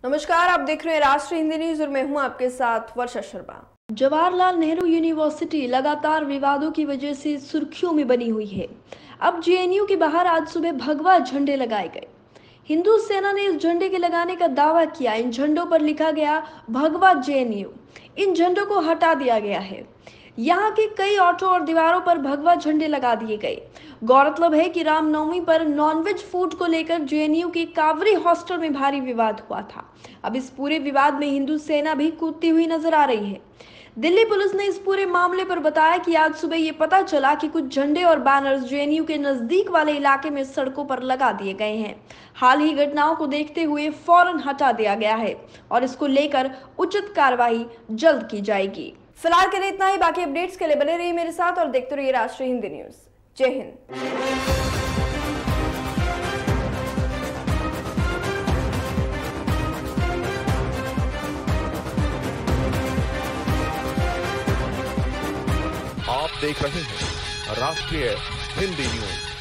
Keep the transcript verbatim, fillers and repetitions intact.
नमस्कार, आप देख रहे हैं राष्ट्रीय हिंदी न्यूज और मैं हूं आपके साथ वर्षा शर्मा। जवाहरलाल नेहरू यूनिवर्सिटी लगातार विवादों की वजह से सुर्खियों में बनी हुई है। अब जेएनयू के बाहर आज सुबह भगवा झंडे लगाए गए। हिंदू सेना ने इस झंडे के लगाने का दावा किया। इन झंडों पर लिखा गया भगवा जेएनयू। इन झंडों को हटा दिया गया है। यहाँ के कई ऑटो और दीवारों पर भगवा झंडे लगा दिए गए। गौरतलब है कि रामनवमी पर नॉनवेज फूड को लेकर जेएनयू के कावरी हॉस्टल में भारी विवाद हुआ था। अब इस पूरे विवाद में हिंदू सेना भी कूदती हुई नजर आ रही है। दिल्ली पुलिस ने इस पूरे मामले पर बताया कि आज सुबह ये पता चला कि कुछ झंडे और बैनर्स जेएनयू के नजदीक वाले इलाके में सड़कों पर लगा दिए गए हैं। हाल ही घटनाओं को देखते हुए फौरन हटा दिया गया है और इसको लेकर उचित कार्रवाई जल्द की जाएगी। फिलहाल के लिए इतना ही। बाकी अपडेट्स के लिए बने रहिए मेरे साथ और देखते रहिए राष्ट्रीय हिंदी न्यूज। जय हिंद। आप देख रहे हैं राष्ट्रीय हिंदी न्यूज।